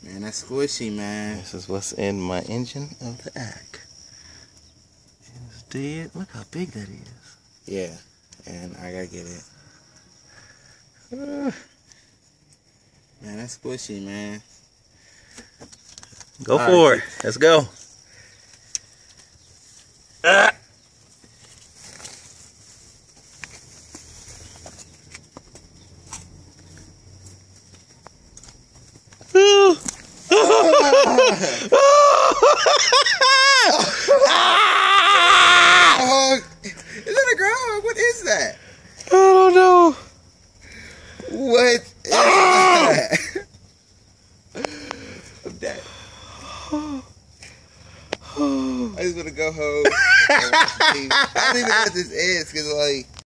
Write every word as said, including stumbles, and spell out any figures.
Man, that's squishy, man. This is what's in my engine of the Ack. It's dead. Look how big that is. Yeah, and I gotta get it. Uh, Man, that's squishy, man. Go All for right. it. Let's go. Ah. Ooh. Oh, is that a groundhog? What is that? I don't know. What is that? I'm dead. I just want to go home. I don't even know what this is, because, like,